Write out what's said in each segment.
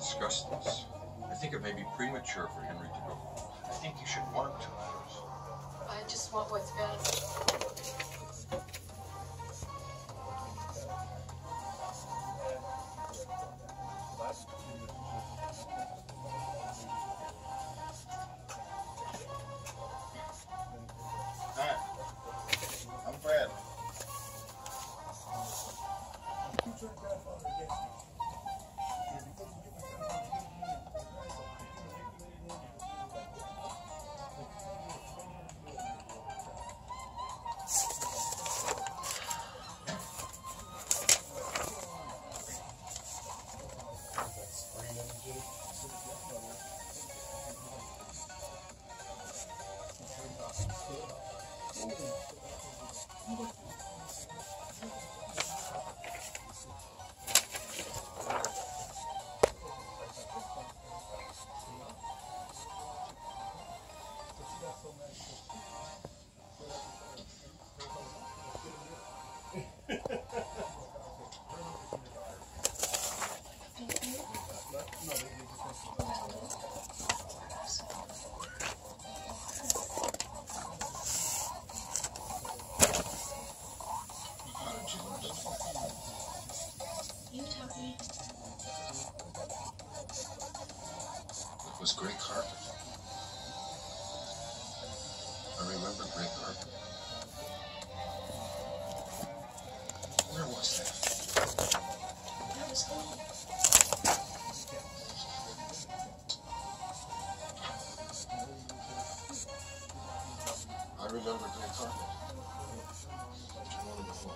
discuss this. I think it may be premature for Henry to go. I think you should want to first. I just want what's best. Hi, I'm Fred. You tell me. It was gray carpet. I remember gray carpet. Where was that? That was home. I remember gray carpet. What you wanted before?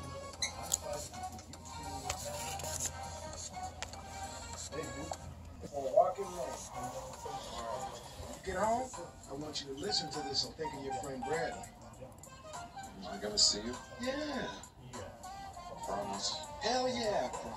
For a walking man. When you get home, I want you to listen to this and think of your friend Bradley. Am I gonna see you? Yeah. I promise. Hell yeah, I promise.